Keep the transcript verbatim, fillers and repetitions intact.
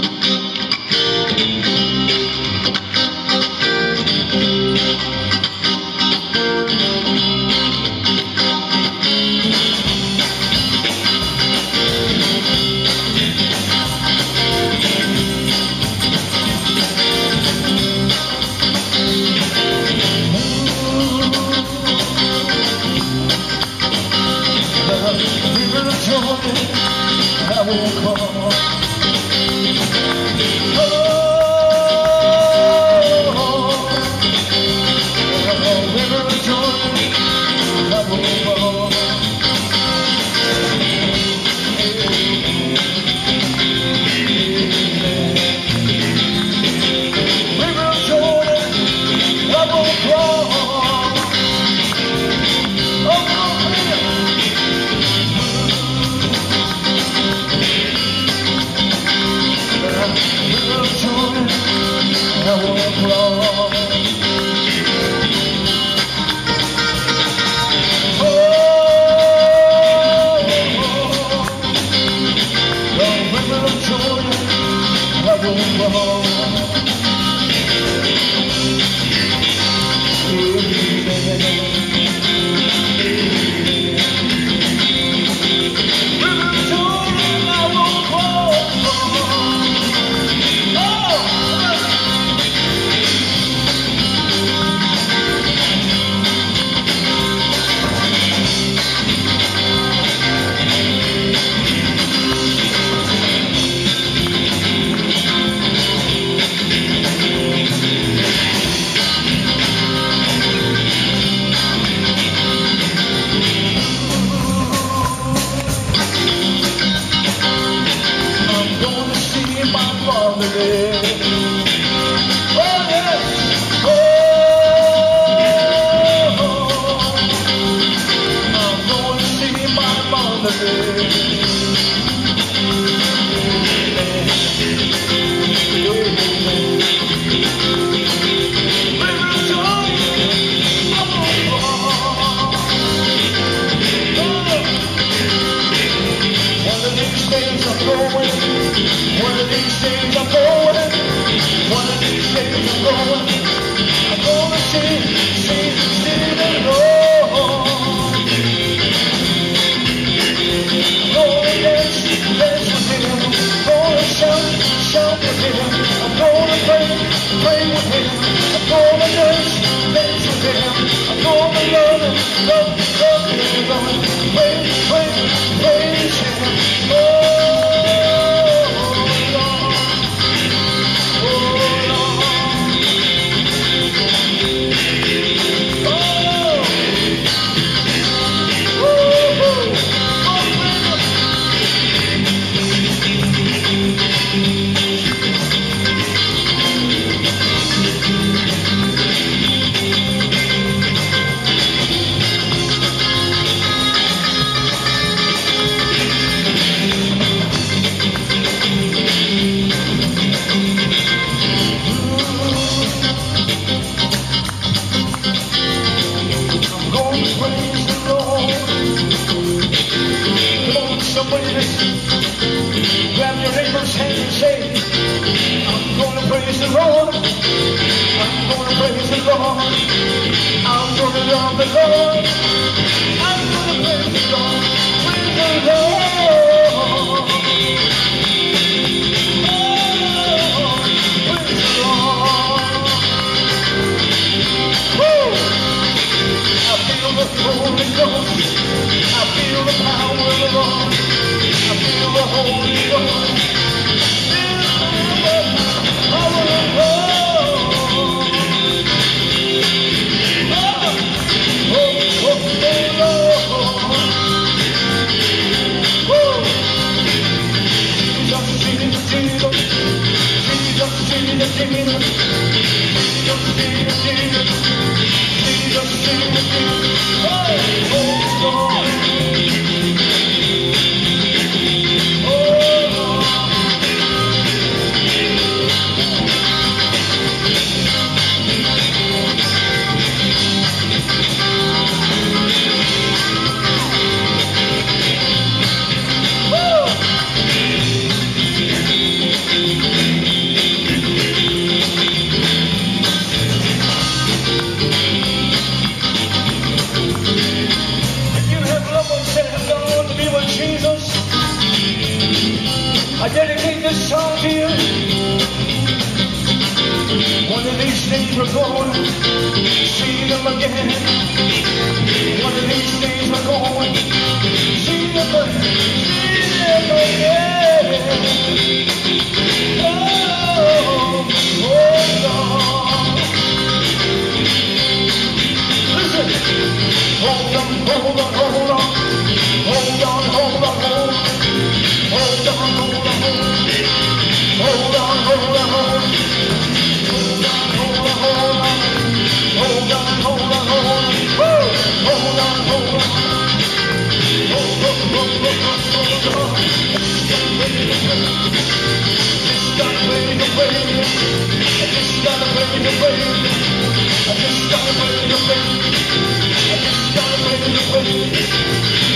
I won't call. Grab your neighbor's hand and say, I'm gonna praise the Lord. I'm gonna praise the Lord. I'm gonna love the Lord. I'm gonna praise the Lord. Praise the Lord. Oh, praise the Lord. Woo! I feel the Holy Ghost. I feel the power of the Lord. I feel the Holy Ghost. Feel the power of the Lord. Oh, oh, oh, Lord. Woo! Jesus, Jesus, Jesus. Jesus, Jesus, Jesus. Jesus, Jesus, Jesus. Jesus, Jesus, Jesus. Oh, oh, Lord. Woo! this song to you. One of these days we're going to see them again. One of these days we're going to see them again. See them again. Oh, hold on. Listen. Hold on, hold on, hold on. Hold on, hold on, hold on. Hold on, hold on, hold on. Hold on, hold on, hold on. Hold on, hold on, hold on. Hold on, hold on, hold on. Woo! Hold on, hold on. Hold on, hold on, hold on. Just gotta play the play. I just gotta play the play. I just gotta play the play. I just gotta play the play.